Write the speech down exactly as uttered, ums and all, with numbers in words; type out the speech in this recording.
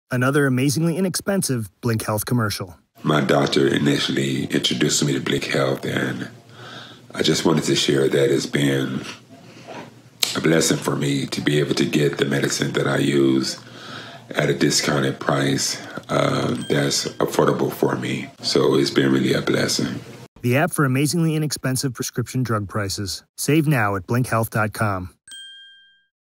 Another amazingly inexpensive Blink Health commercial. My doctor initially introduced me to Blink Health, and I just wanted to share that it's been a blessing for me to be able to get the medicine that I use at a discounted price uh, that's affordable for me. So it's been really a blessing. The app for amazingly inexpensive prescription drug prices. Save now at blink health dot com.